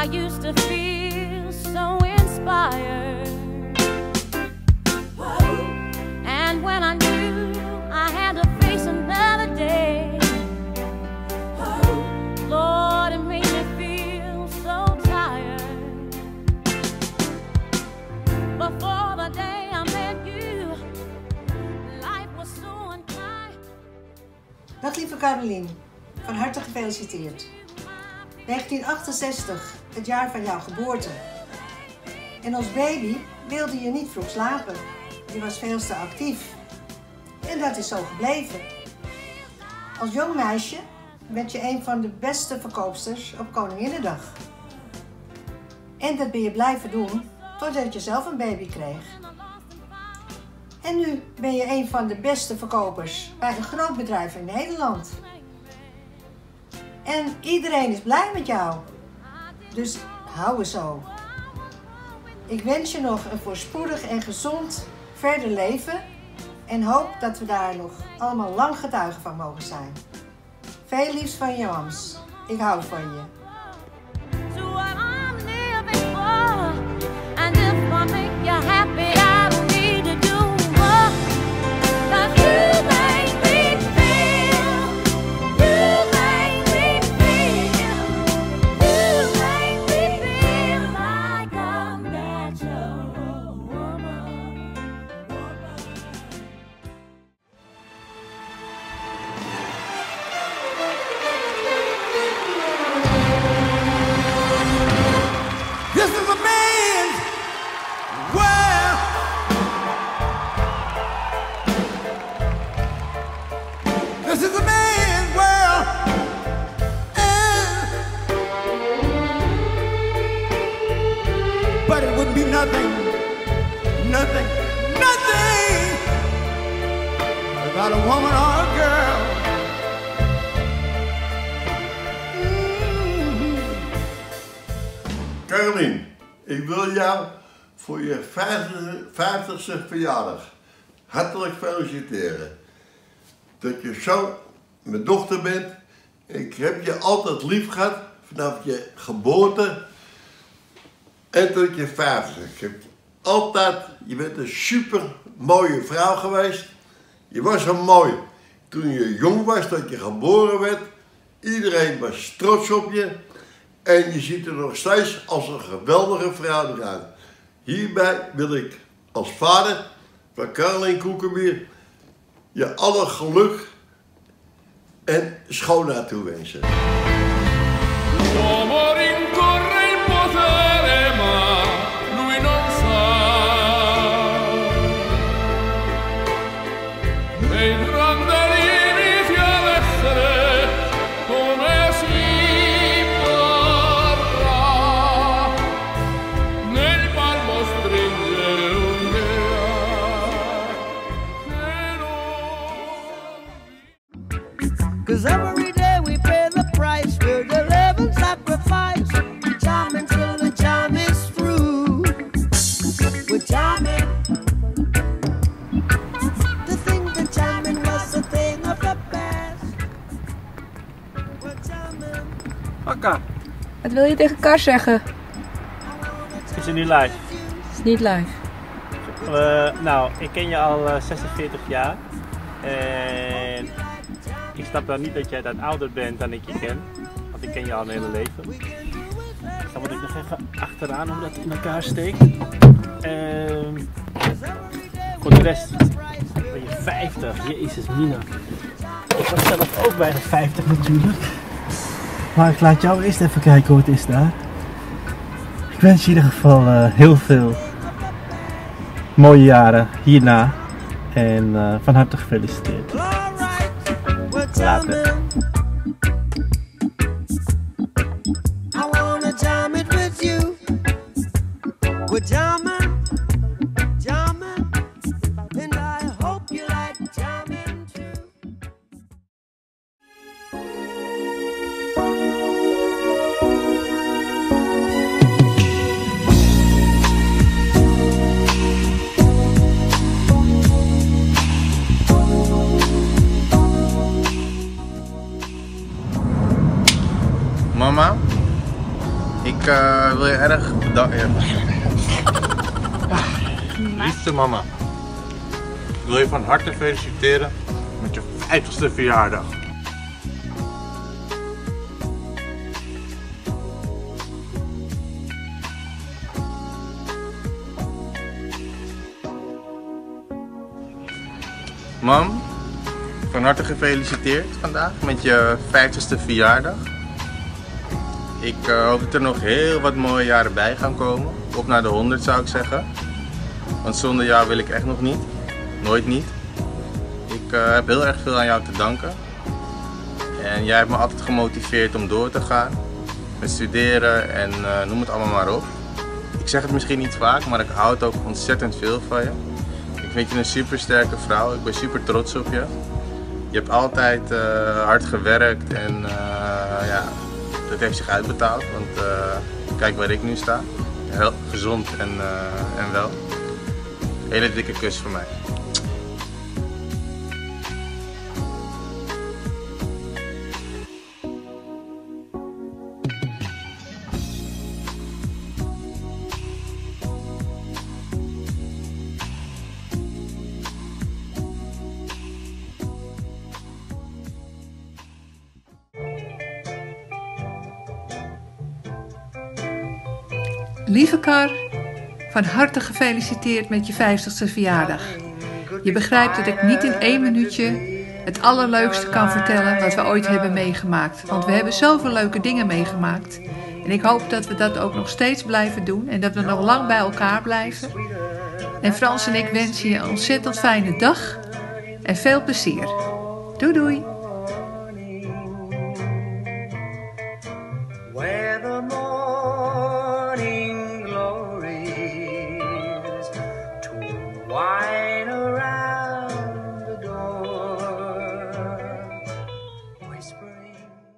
I used to feel so inspired. And when I knew I had to face another day, Lord, it made me feel so tired. Before the day I met you, life was so unkind. Dag lieve Caroline, van harte gefeliciteerd. 1968, het jaar van jouw geboorte. En als baby wilde je niet vroeg slapen. Je was veel te actief. En dat is zo gebleven. Als jong meisje werd je een van de beste verkoopsters op Koninginnedag. En dat ben je blijven doen totdat je zelf een baby kreeg. En nu ben je een van de beste verkopers bij een groot bedrijf in Nederland. En iedereen is blij met jou. Dus hou er zo. Ik wens je nog een voorspoedig en gezond verder leven. En hoop dat we daar nog allemaal lang getuigen van mogen zijn. Veel liefs van je mams. Ik hou van je. To what I'm living for, and if I make you happy, I don't need to do more. 'Cause you make me feel, you make me feel, you make me feel like a natural woman. This is a man's world. This is a man's world. But it would be nothing, nothing, nothing without a woman or a girl. Caroline, ik wil jou voor je 50ste verjaardag hartelijk feliciteren. Dat je zo mijn dochter bent. Ik heb je altijd lief gehad vanaf je geboorte en tot je 50. Je bent een super mooie vrouw geweest. Je was zo mooi toen je jong was, dat je geboren werd. Iedereen was trots op je. En je ziet er nog steeds als een geweldige vrouw eruit. Hierbij wil ik als vader van Caroline Koekebier je alle geluk en schoonheid toewensen. L'uomo rincorre il potere, ma lui non sa. E il grande limite ad essere come si potrà. Nel palmo stringere un'idea che non. 'Cause every day we pay the price with the living sacrifice. Charming till the charm is through. We're charming. To think that charming was a thing of the past. We're charming. Akka, Wat wil je tegen Kar zeggen? is het nu live? Het is niet live. Nou, ik ken je al 46 jaar. En ik snap wel niet dat jij dan ouder bent dan ik je ken. Want ik ken je al mijn hele leven. Dus dan moet ik nog even achteraan hoe dat in elkaar steekt. Voor de rest ben je 50. Jezus mina. Ik was zelf ook bijna 50 natuurlijk. Maar ik laat jou eerst even kijken hoe het is daar. Ik wens je in ieder geval heel veel mooie jaren hierna. En van harte gefeliciteerd. Later. I wanna jam it with you. We're jamming, jamming, and I hope you like jamming too. Mama, Ik wil je erg bedanken. Liefste mama, ik wil je van harte feliciteren met je 50ste verjaardag. Mam, van harte gefeliciteerd vandaag met je 50ste verjaardag. Ik hoop dat er nog heel wat mooie jaren bij gaan komen. Op naar de 100 zou ik zeggen. Want zonder jou wil ik echt nog niet. Nooit niet. Ik heb heel erg veel aan jou te danken. En jij hebt me altijd gemotiveerd om door te gaan. Met studeren en noem het allemaal maar op. Ik zeg het misschien niet vaak, maar ik houd ook ontzettend veel van je. Ik vind je een super sterke vrouw. Ik ben super trots op je. Je hebt altijd hard gewerkt en ja, dat heeft zich uitbetaald. Want kijk waar ik nu sta. Heel gezond en wel. Hele dikke kus voor mij. Lieve Kar, van harte gefeliciteerd met je 50ste verjaardag. Je begrijpt dat ik niet in 1 minuutje het allerleukste kan vertellen wat we ooit hebben meegemaakt. Want we hebben zoveel leuke dingen meegemaakt. En ik hoop dat we dat ook nog steeds blijven doen en dat we nog lang bij elkaar blijven. En Frans en ik wensen je een ontzettend fijne dag en veel plezier. Doei doei! Wine around the door, whispering.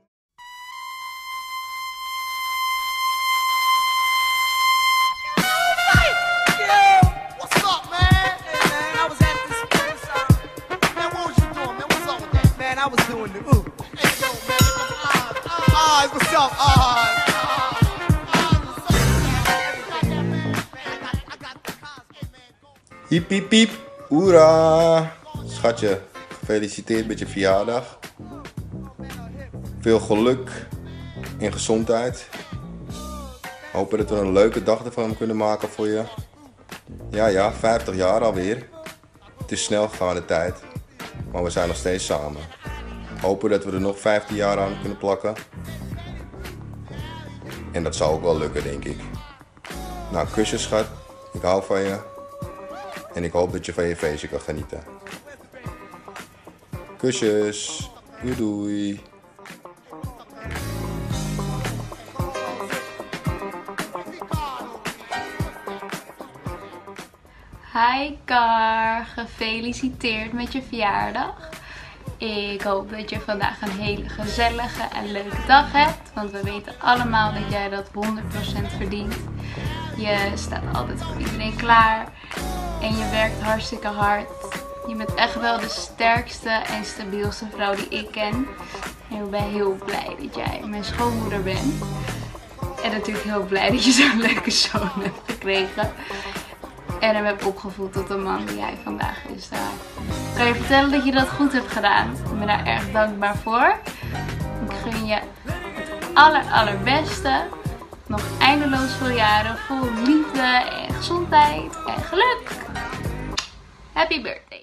Yo, what's up, man? Hey, man, I was at this place. Man, what was you doing, man? What's up with that? Man, I was doing the ooh. Hey, yo, man, it was Oz. What's up, Oz? Hiep hiep hiep, hoera! Schatje, gefeliciteerd met je verjaardag. Veel geluk en gezondheid. Hopen dat we een leuke dag ervan kunnen maken voor je. Ja, 50 jaar alweer. Het is snel gegaan de tijd, maar we zijn nog steeds samen. Hopen dat we er nog 15 jaar aan kunnen plakken. En dat zou ook wel lukken, denk ik. Nou, kusjes schat, ik hou van je. En ik hoop dat je van je feestje kan genieten. Kusjes. Doei doei. Hi Kar, gefeliciteerd met je verjaardag. Ik hoop dat je vandaag een hele gezellige en leuke dag hebt. Want we weten allemaal dat jij dat 100% verdient. Je staat altijd voor iedereen klaar. En je werkt hartstikke hard. Je bent echt wel de sterkste en stabielste vrouw die ik ken. En ik ben heel blij dat jij mijn schoonmoeder bent. En natuurlijk heel blij dat je zo'n leuke zoon hebt gekregen. En hem hebt opgevoed tot de man die hij vandaag is. Daar kan je vertellen dat je dat goed hebt gedaan. Ik ben daar erg dankbaar voor. Ik gun je het allerbeste. Nog eindeloos veel jaren vol liefde en gezondheid en geluk. Happy birthday.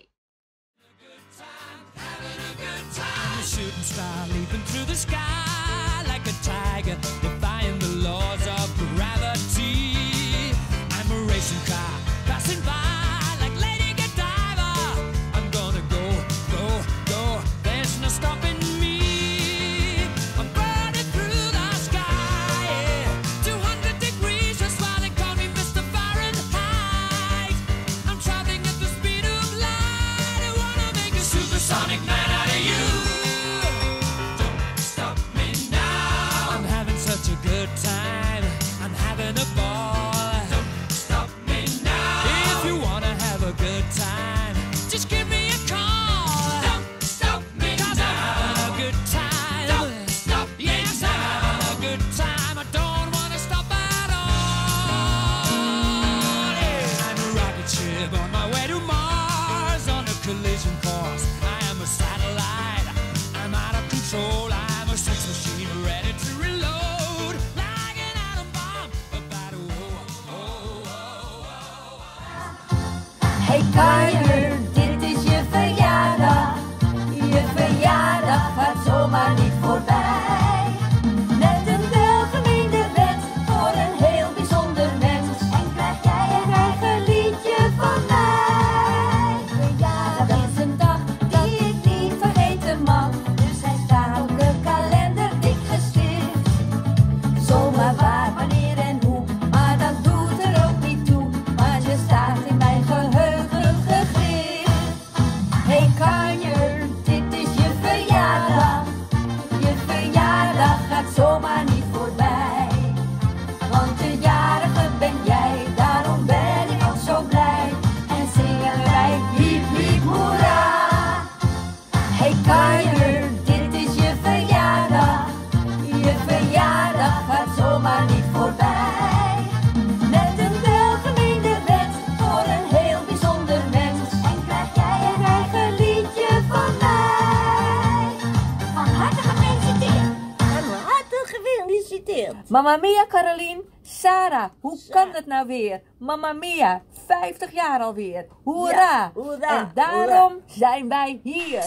Shooting star leaping through the sky like a tiger, defying the laws of gravity. I'm a racing car passing by like Lady Godiva. I'm gonna go, go, go. There's no stopping me. I'm burning through the sky, yeah. 200 degrees, just while they call me Mr. Fahrenheit. I'm traveling at the speed of light. I wanna make a supersonic man out of you. Don't stop Hey Kaijer, dit is je verjaardag. Je verjaardag gaat zomaar niet voorbij. Net een welgemeende wet voor een heel bijzonder mens. En krijg jij een eigen liedje van mij. Verjaardag is een dag die ik niet vergeten mag. Dus hij staat op de kalender dik gestift. Zomaar waar, wanneer en hoe, maar dat doet er ook niet toe. Maar je staat in mijn geheugen gegrift. Hey Kaijer, dit is je verjaardag. Je verjaardag gaat zomaar niet voorbij. Want de jarige ben jij, daarom ben ik ook zo blij. En zingen wij hiep hiep hoera. Hey Kaijer, dit is je verjaardag. Je verjaardag gaat zomaar niet voorbij. Met een welgemeende wet voor een heel bijzonder mens. En krijg jij een eigen liedje van mij. Van harte gefeliciteerd. Van harte gefeliciteerd. Mamma mia, Carolien. Sarah, hoe kan het nou weer? Mamma mia, 50 jaar alweer. Hoera! Ja, hoera, En daarom zijn wij hier.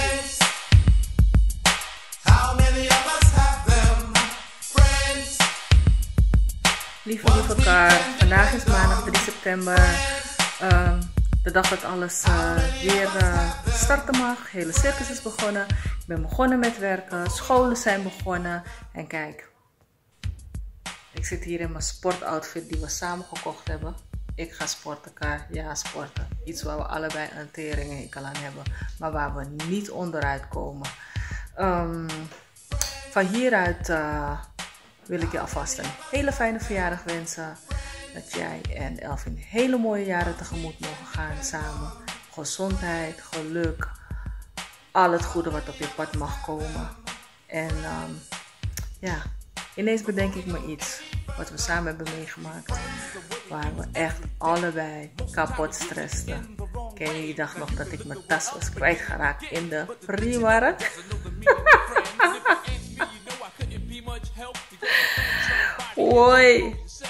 Lieve elkaar, vandaag is maandag 3 september. De dag dat alles weer starten mag. De hele circus is begonnen. Ik ben begonnen met werken. Scholen zijn begonnen. En kijk, ik zit hier in mijn sportoutfit die we samen gekocht hebben. Ik ga sporten, Kar. Ja, sporten. Iets waar we allebei een tering en hekel aan hebben. Maar waar we niet onderuit komen. Van hieruit wil ik je alvast een hele fijne verjaardag wensen. Dat jij en Elvin hele mooie jaren tegemoet mogen gaan samen. Gezondheid, geluk, al het goede wat op je pad mag komen. En ja, ineens bedenk ik me iets wat we samen hebben meegemaakt. Waar we echt allebei kapot stressten. Ken je die dag nog dat ik mijn tas was kwijtgeraakt in de Primark? Hoi.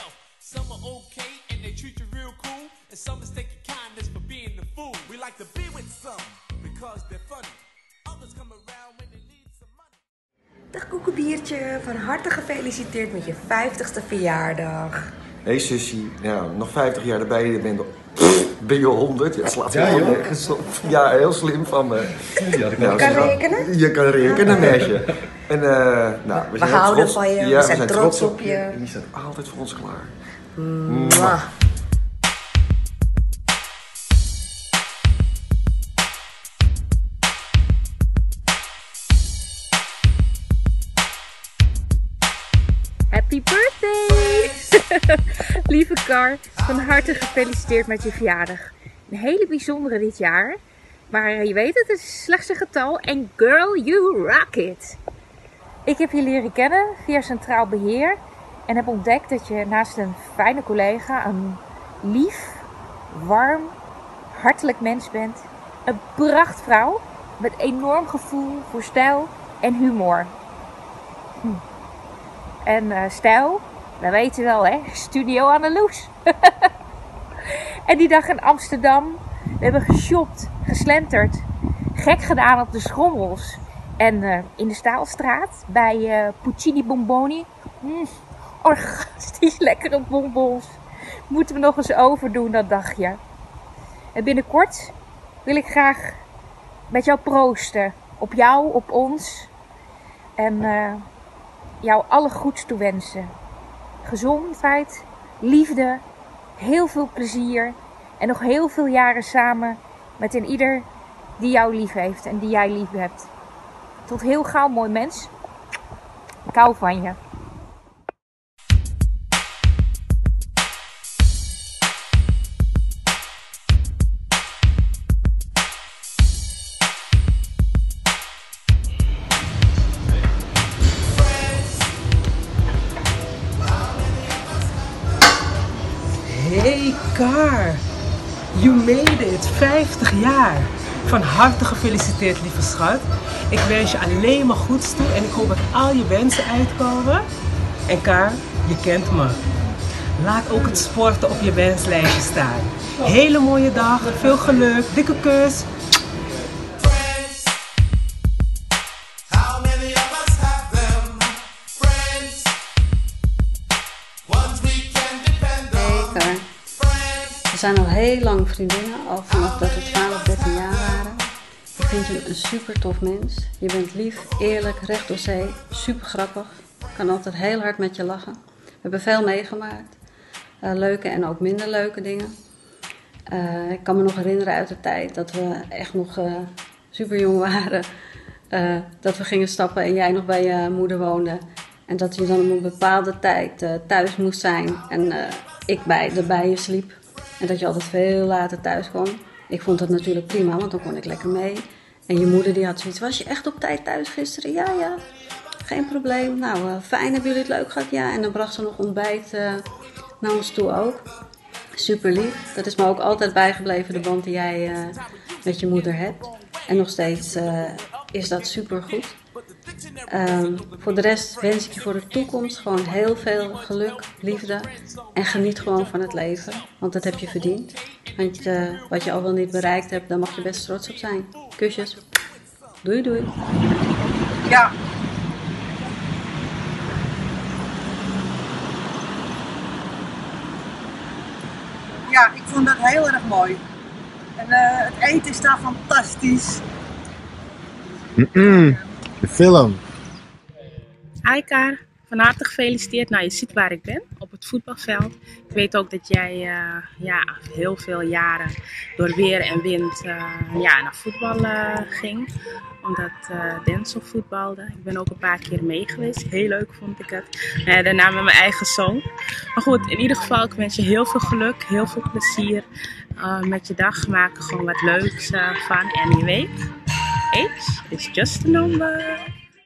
Dag Koekebiertje, van harte gefeliciteerd met je 50ste verjaardag. Hey Susie, ja, nog 50 jaar erbij, ben je 100. Ja, slaat helemaal nergens op. Ja, heel slim van me. Ja, je kan rekenen? Je kan rekenen, meisje. En, nou, we houden trots van je, ja, we zijn trots op je. En die staat altijd voor ons klaar. Mwah. Happy birthday! Lieve Kar, van harte gefeliciteerd met je verjaardag. Een hele bijzondere dit jaar. Maar je weet het is slechts een getal. En girl, you rock it! Ik heb je leren kennen via Centraal Beheer. En heb ontdekt dat je naast een fijne collega een lief, warm, hartelijk mens bent. Een prachtvrouw met enorm gevoel voor stijl en humor. En stijl, dat weet je wel hè, Studio Anneloes. En die dag in Amsterdam, we hebben geshopt, geslenterd, gek gedaan op de schommels. En in de Staalstraat bij Puccini Bonboni. Orgastisch lekkere bonbons. Moeten we nog eens overdoen dat dagje. En binnenkort wil ik graag met jou proosten. Op jou, op ons. En jou alle goeds toewensen. Gezondheid, liefde, heel veel plezier. En nog heel veel jaren samen met een ieder die jou lief heeft en die jij lief hebt. Tot heel gauw, mooi mens. Ik hou van je. Hey Kar, you made it, 50 jaar. Van harte gefeliciteerd lieve schat. Ik wens je alleen maar goeds toe en ik hoop dat al je wensen uitkomen. En Kar, je kent me. laat ook het sporten op je wenslijstje staan. Hele mooie dag, veel geluk, dikke kus. We zijn al heel lang vriendinnen, al vanaf dat we 12, 13 jaar waren. Ik vind je een super tof mens. Je bent lief, eerlijk, recht door zee, super grappig. Ik kan altijd heel hard met je lachen. We hebben veel meegemaakt. Leuke en ook minder leuke dingen. Ik kan me nog herinneren uit de tijd dat we echt nog super jong waren. Dat we gingen stappen en jij nog bij je moeder woonde. En dat je dan op een bepaalde tijd thuis moest zijn en ik bij je sliep. En dat je altijd veel later thuis kwam. Ik vond dat natuurlijk prima, want dan kon ik lekker mee. En je moeder die had zoiets, was je echt op tijd thuis gisteren? Ja, geen probleem. Nou, fijn, hebben jullie het leuk gehad? Ja, en dan bracht ze nog ontbijt naar ons toe ook. Super lief. Dat is me ook altijd bijgebleven, de band die jij met je moeder hebt. En nog steeds is dat super goed. Voor de rest wens ik je voor de toekomst gewoon heel veel geluk, liefde en geniet gewoon van het leven, want dat heb je verdiend. Want wat je al wel niet bereikt hebt, daar mag je best trots op zijn. Kusjes. Doei doei. Ja. Ja, ik vond dat heel erg mooi. En het eten is daar fantastisch. De film. Hi Kar, van harte gefeliciteerd. Nou, je ziet waar ik ben, op het voetbalveld. Ik weet ook dat jij heel veel jaren door weer en wind naar voetbal ging. Omdat Denzel voetbalde. Ik ben ook een paar keer mee geweest. Heel leuk vond ik het. Daarna met mijn eigen zoon. Maar goed, in ieder geval, ik wens je heel veel geluk, heel veel plezier met je dag. Maak er gewoon wat leuks van. En je weet, age is just a number.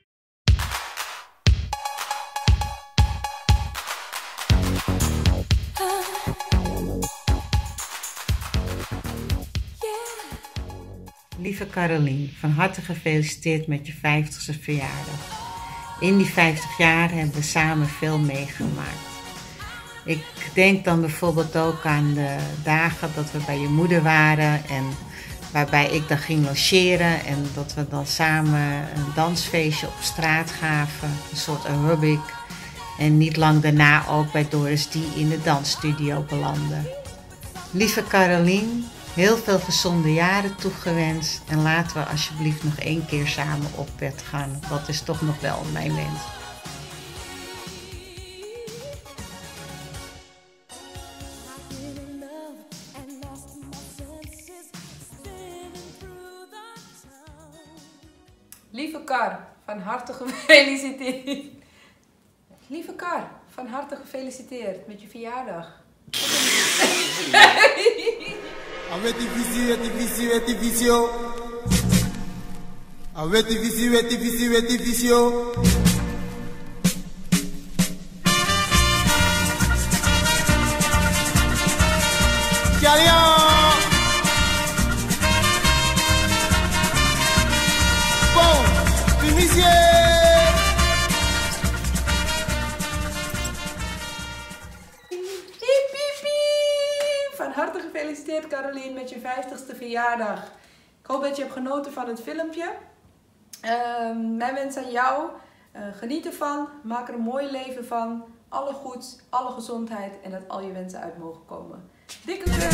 Lieve Carolien, van harte gefeliciteerd met je 50ste verjaardag. In die 50 jaar hebben we samen veel meegemaakt. Ik denk dan bijvoorbeeld ook aan de dagen dat we bij je moeder waren en waarbij ik dan ging logeren en dat we dan samen een dansfeestje op straat gaven, een soort aerobic. En niet lang daarna ook bij Doris D in de dansstudio belandden. Lieve Carolien, heel veel gezonde jaren toegewenst en laten we alsjeblieft nog 1 keer samen op bed gaan. Dat is toch nog wel mijn wens. Lieve Kar, van harte gefeliciteerd. Lieve Kar, van harte gefeliciteerd met je verjaardag. Van harte gefeliciteerd Carolien met je 50ste verjaardag. Ik hoop dat je hebt genoten van het filmpje. Mijn wens aan jou, geniet ervan, maak er een mooi leven van. Alle goeds, alle gezondheid en dat al je wensen uit mogen komen. Dikke kus!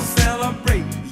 celebrate.